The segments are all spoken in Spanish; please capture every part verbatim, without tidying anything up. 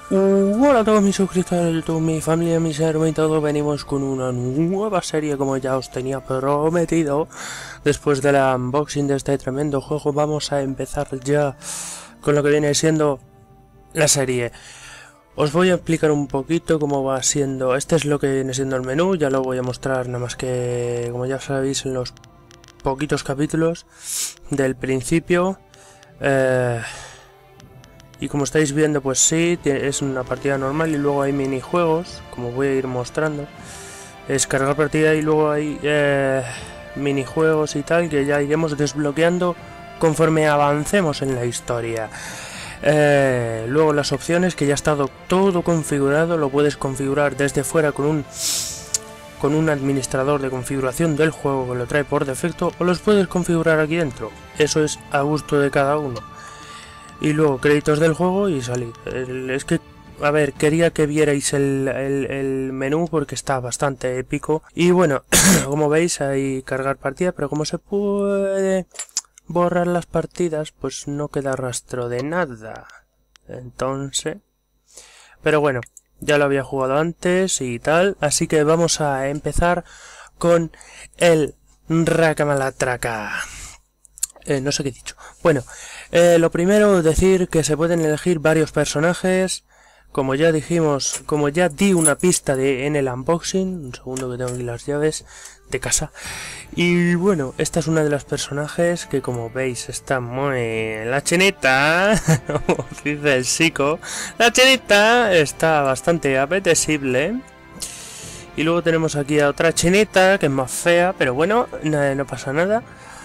Uh, hola a todos mis suscriptores de YouTube, mi familia, mis hermanos y todos. Venimos con una nueva serie como ya os tenía prometido. Después del unboxing de este tremendo juego, vamos a empezar ya con lo que viene siendo la serie. Os voy a explicar un poquito cómo va siendo. Este es lo que viene siendo el menú, ya lo voy a mostrar nada más que, como ya sabéis, en los poquitos capítulos del principio. Eh... Y como estáis viendo, pues sí, es una partida normal y luego hay minijuegos, como voy a ir mostrando. Es cargar partida y luego hay eh, minijuegos y tal, que ya iremos desbloqueando conforme avancemos en la historia. Eh, luego las opciones, que ya ha estado todo configurado, lo puedes configurar desde fuera con un, con un administrador de configuración del juego que lo trae por defecto, o los puedes configurar aquí dentro. Eso es a gusto de cada uno. Y luego créditos del juego y salir. El, es que, a ver, quería que vierais el, el, el menú porque está bastante épico. Y bueno, como veis hay cargar partida, pero como se puede borrar las partidas, pues no queda rastro de nada. Entonces... Pero bueno, ya lo había jugado antes y tal, así que vamos a empezar con el Rakamalatraka. Eh, no sé qué he dicho. Bueno, eh, lo primero decir que se pueden elegir varios personajes. Como ya dijimos, como ya di una pista de en el unboxing. Un segundo que tengo aquí las llaves de casa. Y bueno, esta es una de las personajes que, como veis, está muy... La chinita, como dice el chico, la chinita está bastante apetecible. Y luego tenemos aquí a otra chinita que es más fea, pero bueno, no, no pasa nada.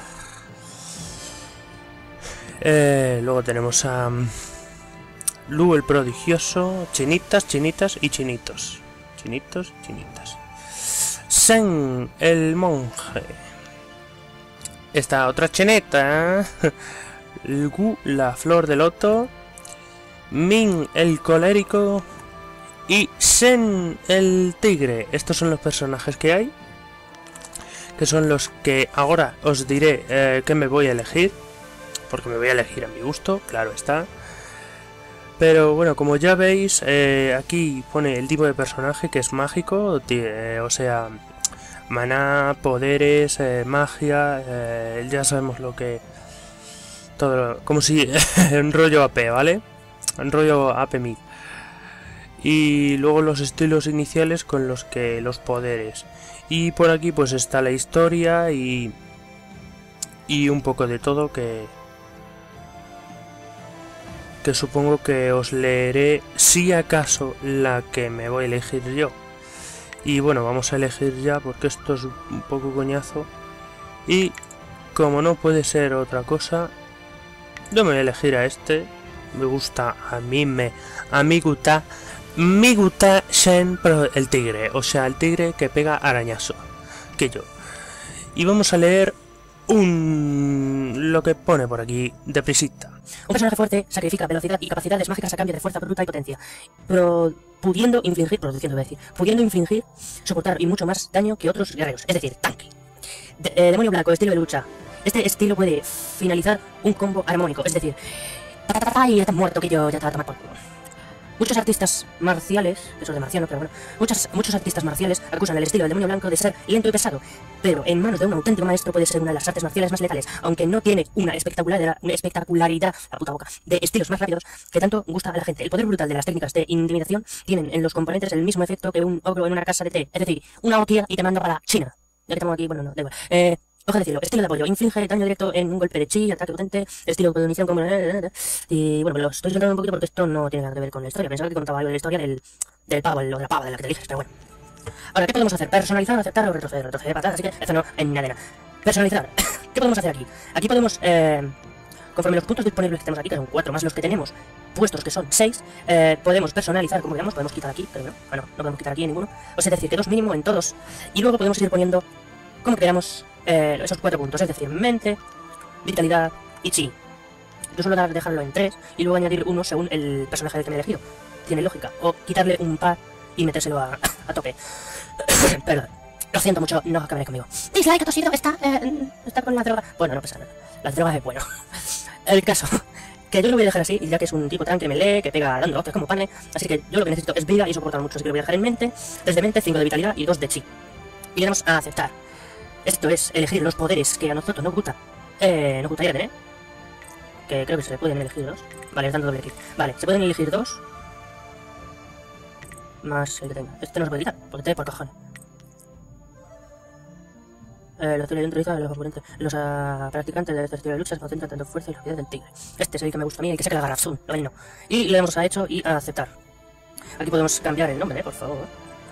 Eh, luego tenemos a um, Lu el prodigioso, chinitas, chinitas y chinitos. Chinitos, chinitas. Sen el monje. Esta otra chineta. Gu la flor de loto. Min el colérico. Y Sen el tigre. Estos son los personajes que hay. Que son los que ahora os diré eh, que me voy a elegir. Porque me voy a elegir a mi gusto, claro está. Pero bueno, como ya veis, eh, aquí pone el tipo de personaje que es mágico, eh, o sea, maná, poderes, eh, magia, eh, ya sabemos lo que... todo, como si... en rollo A P, ¿vale? En rollo A P mid. Y luego los estilos iniciales con los que los poderes. Y por aquí pues está la historia y... y un poco de todo que... que supongo que os leeré si acaso la que me voy a elegir yo. Y bueno, vamos a elegir ya porque esto es un poco coñazo. Y como no puede ser otra cosa, yo me voy a elegir a este. Me gusta, a mí me... a mí gusta... me gusta Shen, pero el tigre. O sea, el tigre que pega arañazo. Que yo. Y vamos a leer un... lo que pone por aquí, deprisita. Un personaje fuerte sacrifica velocidad y capacidades mágicas a cambio de fuerza bruta y potencia, pero pudiendo infligir, produciendo, decir, pudiendo infligir, soportar y mucho más daño que otros guerreros, es decir, tanque. De, eh, demonio blanco, estilo de lucha. Este estilo puede finalizar un combo armónico, es decir, ta, ta, ta, ta, y ya estás muerto, que yo ya te va a tomar por culo. Muchos artistas marciales, eso es de marciano, pero bueno, muchas, muchos artistas marciales acusan el estilo del demonio blanco de ser lento y pesado, pero en manos de un auténtico maestro puede ser una de las artes marciales más letales, aunque no tiene una espectacularidad, una espectacularidad, la puta boca, de estilos más rápidos que tanto gusta a la gente. El poder brutal de las técnicas de intimidación tienen en los componentes el mismo efecto que un ogro en una casa de té, es decir, una hostia y te manda para China. Ya que estamos aquí, bueno, no, da igual. Eh... Hoja de cielo, estilo de apoyo, inflige daño directo en un golpe de chi, ataque potente, estilo de munición como... Y bueno, lo estoy soltando un poquito porque esto no tiene nada que ver con la historia. Pensaba que contaba algo de la historia del, del pavo, de la pava de la que te dices, pero bueno. Ahora, ¿qué podemos hacer? Personalizar, aceptar o retroceder, retroceder patadas, así que eso no en nada. Personalizar. ¿Qué podemos hacer aquí? Aquí podemos, eh, conforme los puntos disponibles que tenemos aquí, que son cuatro más los que tenemos puestos, que son seis, eh, podemos personalizar como queramos, podemos quitar aquí, pero no, ah, no, no podemos quitar aquí en ninguno. O sea, es decir, que dos mínimo en todos. Y luego podemos ir poniendo como queramos eh, esos cuatro puntos, es decir, mente, vitalidad y chi. Yo suelo dar, dejarlo en tres y luego añadir uno según el personaje del que me he elegido. Tiene lógica. O quitarle un par y metérselo a, a tope. Perdón. Lo siento mucho, no acabaré conmigo. Dislike, tosido, está, eh, está con la droga. Bueno, no pasa nada. La droga es bueno. El caso que yo lo voy a dejar así, ya que es un tipo tanque melee, que pega dando hostias como pane, así que yo lo que necesito es vida y soportar mucho, así que lo voy a dejar en mente, tres de mente, cinco de vitalidad y dos de chi. Y le damos a aceptar. Esto es elegir los poderes que a nosotros nos gusta, eh, nos gustaría tener, que creo que se pueden elegir dos. Vale, es dando doble clic. Vale, se pueden elegir dos, más el que tenga. Este no se puede quitar, porque te da por cojones. Eh, los tiros de los oponentes, los uh, practicantes de este estilo de lucha se concentran tanto fuerza y rapidez del tigre. Este es el que me gusta a mí, el que saca la garra azul, lo veneno. Y le damos a hecho y a aceptar. Aquí podemos cambiar el nombre, eh, por favor.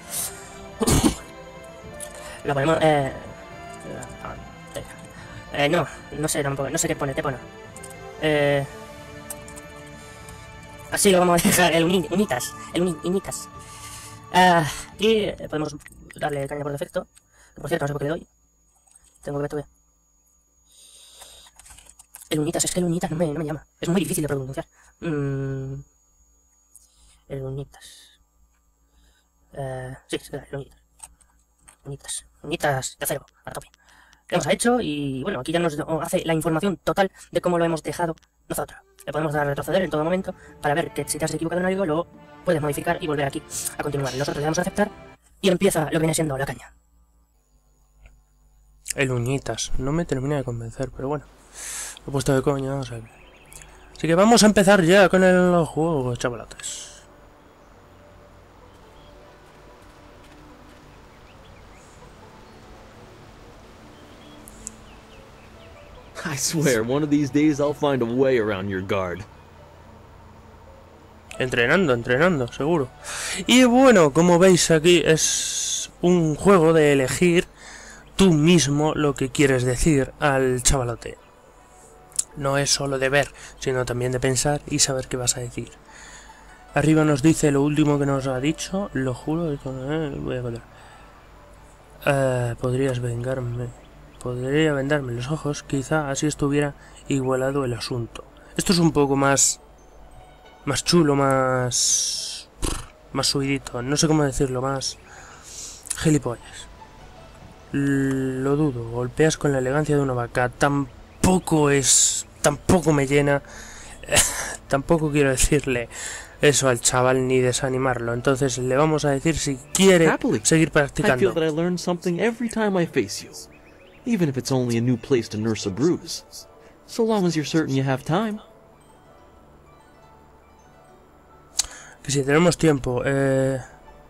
Lo ponemos, eh... Eh, no, no sé tampoco, no sé qué pone, te pone. Eh... Así lo vamos a dejar, el uni, Unitas, el uni, Unitas. Ah, y podemos darle caña por defecto. Por cierto, no sé por qué le doy. Tengo que ver todavía. El Unitas, es que el Unitas no me, no me llama. Es muy difícil de pronunciar. Mm. El Unitas. Eh, sí, sí, el Unitas. Unitas. Unitas de acero, a tope. Lo hemos hecho y bueno, aquí ya nos hace la información total de cómo lo hemos dejado nosotros. Le podemos dar a retroceder en todo momento para ver que si te has equivocado en algo, luego puedes modificar y volver aquí a continuar. Nosotros le damos a aceptar y empieza lo que viene siendo la caña. El Unitas, no me termina de convencer, pero bueno, lo he puesto de coña, o sea que... Así que vamos a empezar ya con el juego, chavalates. I swear, one of these days I'll find a way around your guard. Entrenando, entrenando, seguro. Y bueno, como veis aquí es un juego de elegir tú mismo lo que quieres decir al chavalote. No es solo de ver, sino también de pensar y saber qué vas a decir. Arriba nos dice lo último que nos ha dicho, lo juro, eh, voy a contar. Uh, podrías vengarme, podría vendarme los ojos, quizá así estuviera igualado el asunto. Esto es un poco más, más chulo, más, más subidito, no sé cómo decirlo, más gilipollas. Lo dudo, golpeas con la elegancia de una vaca, tampoco es, tampoco me llena, tampoco quiero decirle eso al chaval ni desanimarlo, entonces le vamos a decir si quiere Happily. seguir I practicando. feel that I learn something every time I face you, even if it's only a new place to nurse a bruise, so long as you're certain you have time. Que si tenemos tiempo, eh...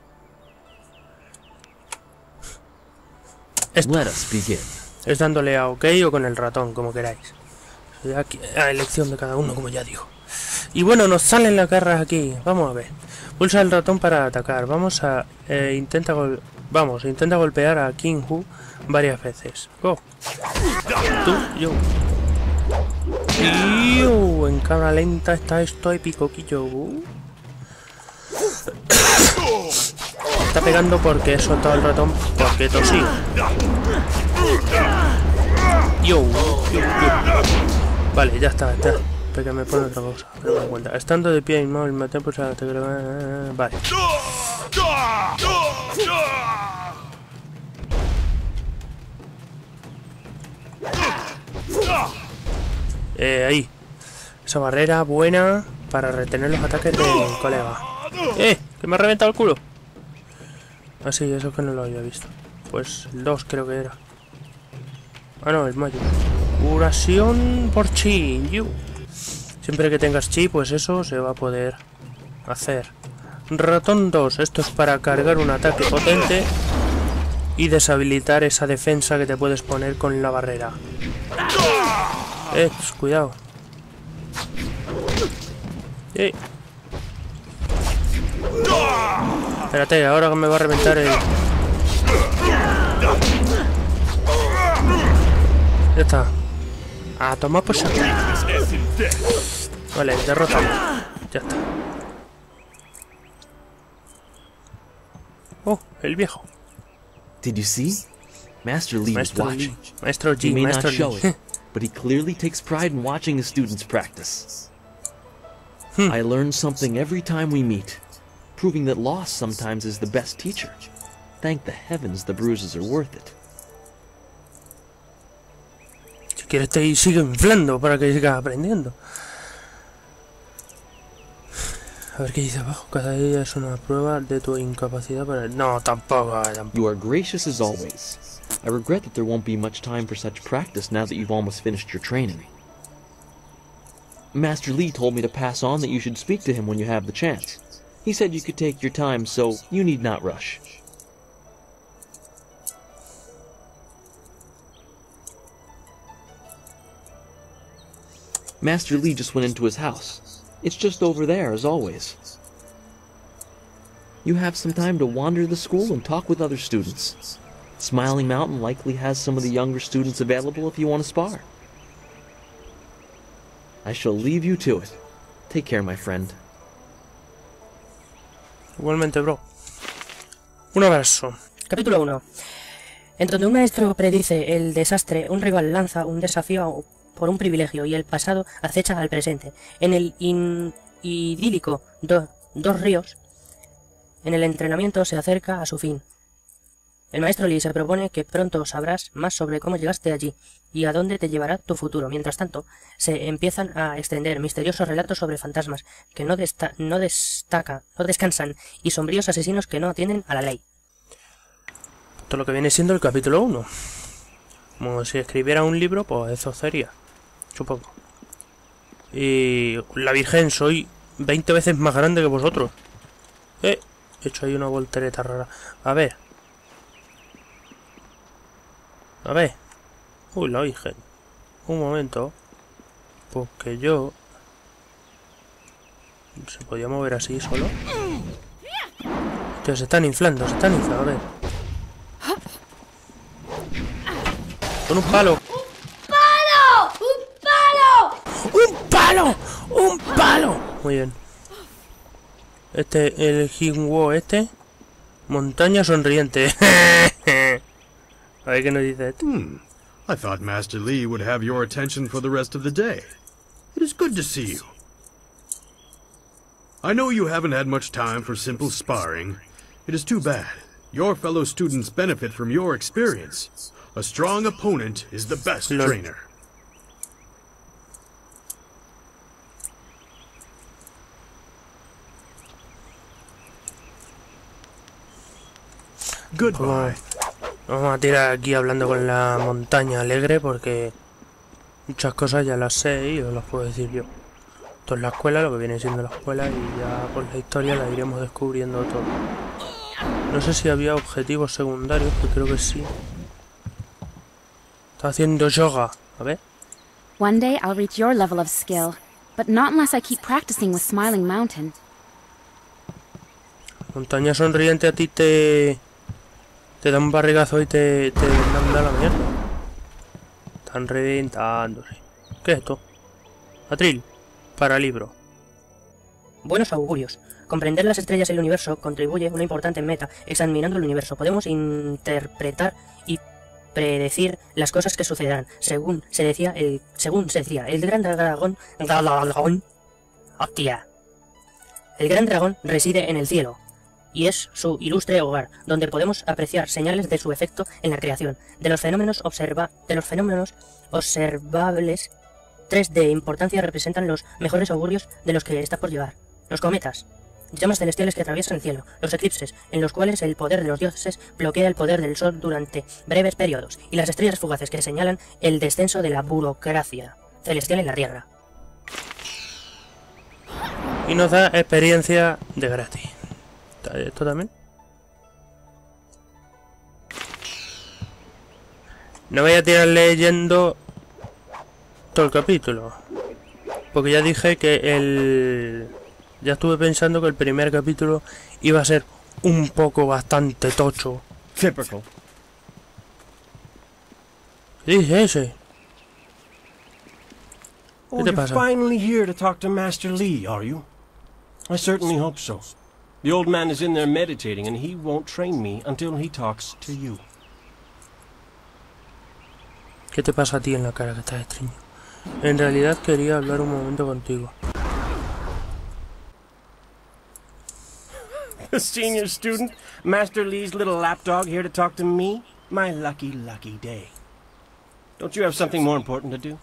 Esto. Let us begin. Es dándole a OK o con el ratón, como queráis. Aquí, a elección de cada uno, como ya digo. Y bueno, nos salen las garras aquí. Vamos a ver. Pulsa el ratón para atacar. Vamos a... Eh, intenta gol Vamos, intenta golpear a King Hu varias veces. Go. Tú, yo. Yo, en cámara lenta está esto épico, Quillo. Está pegando porque he soltado el ratón porque tosí. Yo, yo, yo. Vale, ya está, ya. Porque me pone otra cosa, no me doy cuenta. Estando de pie inmóvil, me tempo, pues, vale. Eh, ahí. Esa barrera buena para retener los ataques del colega. ¡Eh! ¡Que me ha reventado el culo! Ah, sí, eso es que no lo había visto. Pues el dos creo que era. Ah, no, el mayo. Curación por chi. You. Siempre que tengas chi, pues eso se va a poder hacer. Ratón dos. Esto es para cargar un ataque potente y deshabilitar esa defensa que te puedes poner con la barrera. Eh, pues, cuidado. Eh. Espérate, ahora me va a reventar el... Ya está. A tomar por saco. Vale, derrota. Ya está. Oh, el viejo. Did you see? Master Lee was Maestro watching. G. Maestro He G. may Maestro not show G. it, but he clearly takes pride in watching his students practice. Hmm. I learn something every time we meet, proving that loss sometimes is the best teacher. Thank the heavens the bruises are worth it. Si quieres te sigue inflando para que sigas aprendiendo. A ver qué dice abajo. Cada día es una prueba de tu incapacidad para... No, tampoco, tampoco. You are gracious as always. I regret that there won't be much time for such practice now that you've almost finished your training. Master Li told me to pass on that you should speak to him when you have the chance. He said you could take your time, so you need not rush. Master Li just went into his house. It's just over there, as always. You have some time to wander the school and talk with other students. Smiling Mountain likely has some of the younger students available if you want to spar. I shall leave you to it. Take care, my friend. Igualmente, bro. Un abrazo. Capítulo uno. En donde un maestro predice el desastre, un rival lanza un desafío por un privilegio y el pasado acecha al presente. En el in idílico do Dos Ríos, en el entrenamiento se acerca a su fin. El maestro Li se propone que pronto sabrás más sobre cómo llegaste allí y a dónde te llevará tu futuro. Mientras tanto, se empiezan a extender misteriosos relatos sobre fantasmas que no, desta no, destaca, no descansan y sombríos asesinos que no atienden a la ley. Todo lo que viene siendo el capítulo uno. Como si escribiera un libro, pues eso sería. Supongo. Y la Virgen, soy veinte veces más grande que vosotros. Eh, he hecho ahí una voltereta rara. A ver. A ver. Uy, la Virgen. Un momento. Porque yo... ¿Se podía mover así solo? Hostia, se están inflando, se están inflando. A ver. Con un palo. ¡Un palo! ¡Un palo! Muy bien. Este, el Jinwo este. Montaña sonriente. A ver qué nos dice este. Hmm. I thought Master Li would have your attention for the rest of the day. It is good to see you. I know you haven't had much time for simple sparring. It is too bad. Your fellow students benefit from your experience. A strong opponent is the best Lol. trainer. Goodbye. Vamos a tirar aquí hablando con la montaña alegre porque muchas cosas ya las sé y os las puedo decir yo. Esto es la escuela, lo que viene siendo la escuela, y ya con la historia la iremos descubriendo todo. No sé si había objetivos secundarios, que creo que sí. Está haciendo yoga. A ver. One day I'll reach your level of skill, but not unless I keep practicing with Smiling Mountain. Montaña sonriente a ti te... Te da un barrigazo y te, te manda la mierda. Están reventándose. ¿Qué es esto? Atril. Para libro. Buenos augurios. Comprender las estrellas y el universo contribuye a una importante meta. Examinando el universo podemos interpretar y predecir las cosas que sucederán. Según se decía el, según se decía, el gran dragón... dragón hostia. El gran dragón reside en el cielo. Y es su ilustre hogar, donde podemos apreciar señales de su efecto en la creación. De los fenómenos, observa de los fenómenos observables, tres de importancia representan los mejores augurios de los que está por llegar. Los cometas, llamas celestiales que atraviesan el cielo. Los eclipses, en los cuales el poder de los dioses bloquea el poder del sol durante breves periodos. Y las estrellas fugaces, que señalan el descenso de la burocracia celestial en la tierra. Y nos da experiencia de gratis. ¿Esto también? No voy a tirar leyendo todo el capítulo, porque ya dije que el... Ya estuve pensando que el primer capítulo iba a ser un poco bastante tocho. Typical. ¿Qué dice ese? Oh, ¿Qué te you're pasa? finally here to talk to Master Li, are you? I certainly hope so. The old man is in there meditating, and he won't train me until he talks to you. ¿Qué te pasa a ti en la cara que estás extraño? En realidad quería hablar un momento contigo. A senior student, Master Li's little lapdog here to talk to me? My lucky, lucky day. Don't you have something more important to do?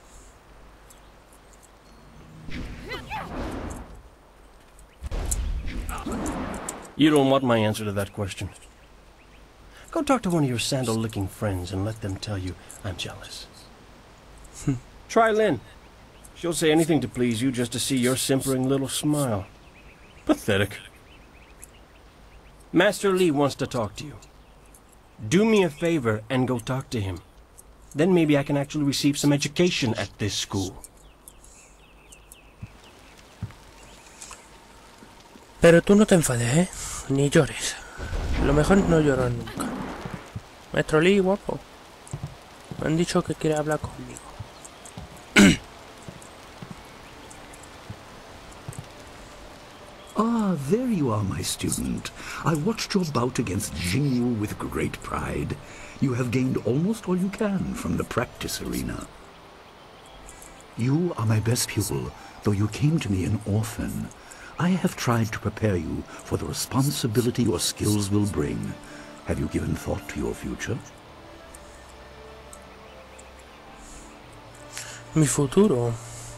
You don't want my answer to that question. Go talk to one of your sandal-licking friends and let them tell you I'm jealous. Try Lynn. She'll say anything to please you just to see your simpering little smile. Pathetic. Master Li wants to talk to you. Do me a favor and go talk to him. Then maybe I can actually receive some education at this school. Pero tú no te enfades, ¿eh? Ni llores. Lo mejor es no llorar nunca. Maestro Li, guapo. Me han dicho que quiere hablar conmigo. Ah, there you are, my student. I watched your bout against Jingwu with great pride. You have gained almost all you can from the practice arena. You are my best pupil, though you came to me an orphan. I have tried to prepare you for the responsibility your skills will bring. Have you given thought to your future? Mi futuro.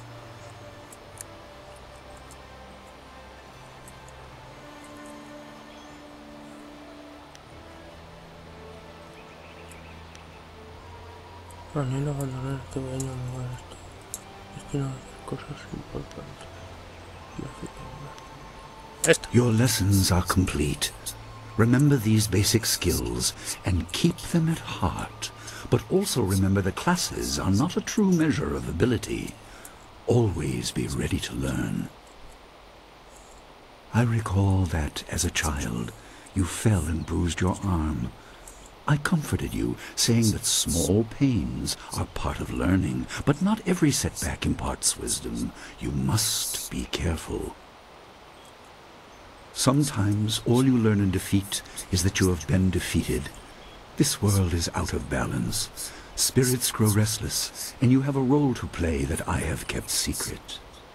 Anhelo abandonar este pequeño lugar. Destino a hacer cosas importantes. Esta. Your lessons are complete. Remember these basic skills and keep them at heart. But also remember the classes are not a true measure of ability. Always be ready to learn. I recall that, as a child, you fell and bruised your arm. I comforted you, saying that small pains are part of learning, but not every setback imparts wisdom. You must be careful. Sometimes all you learn in defeat is that you have been defeated. This world is out of balance. Spirits grow restless, and you have a role to play that I have kept secret.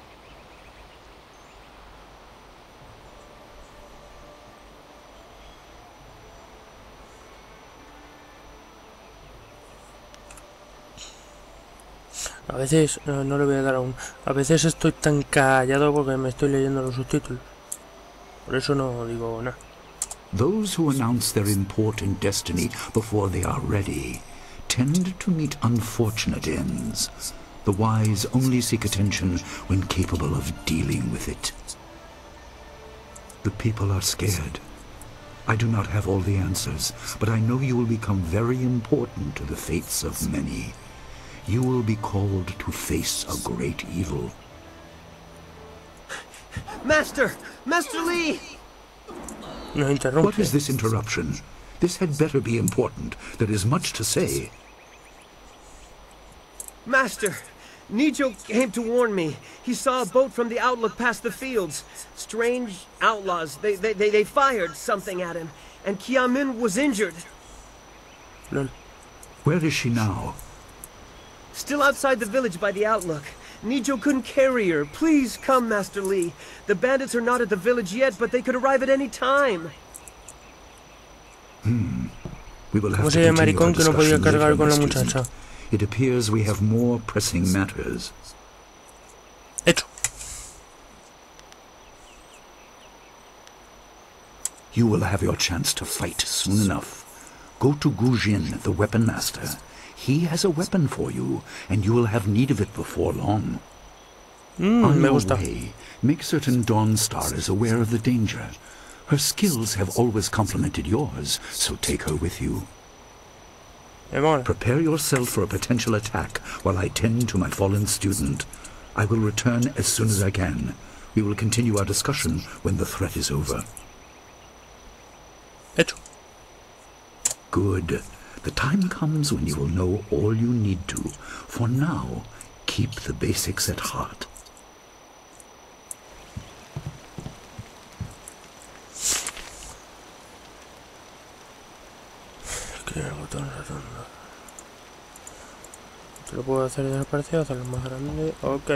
A veces, no, no le voy a dar aún, a veces estoy tan callado porque me estoy leyendo los subtítulos. Por eso no digo nada. Those who announce their important destiny before they are ready tend to meet unfortunate ends. The wise only seek attention when capable of dealing with it. The people are scared. I do not have all the answers, but I know you will become very important to the fates of many. You will be called to face a great evil. Master! Master Li! No interrumpe. What is this interruption? This had better be important. There is much to say. Master! Nijo came to warn me. He saw a boat from the outlook past the fields. Strange outlaws. They, they, they, they fired something at him. And Kiamin was injured. Lol. Where is she now? Still outside the village by the outlook. Nijo couldn't carry her. Please come, Master Li. The bandits are not at the village yet, but they could arrive at any time. Hmm. We will have ¿Cómo to se llama continue our maricón que no podía discussion cargar later, con la my muchacha? student. It appears we have more pressing matters. Hecho. You will have your chance to fight soon enough. Go to Gu Jin, the weapon master. He has a weapon for you, and you will have need of it before long. Mm, On me your gusta. way, make certain Dawnstar is aware of the danger. Her skills have always complemented yours, so take her with you. Me mola. Prepare yourself for a potential attack while I tend to my fallen student. I will return as soon as I can. We will continue our discussion when the threat is over. Hecho. Good. The time comes when you will know all you need to. For now, keep the basics at heart. ¿Qué botón redondo? Te lo puedo hacer desaparecer, hacerlo más grande. Ok.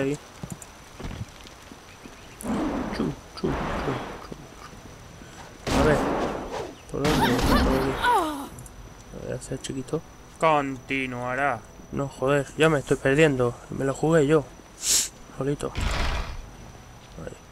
Chu, chu, chu, chu, chu. A ver. ¿Por dónde? ¿Por dónde? Voy a hacer chiquito. Continuará. No, joder, ya me estoy perdiendo. Me lo jugué yo. Solito. Ahí.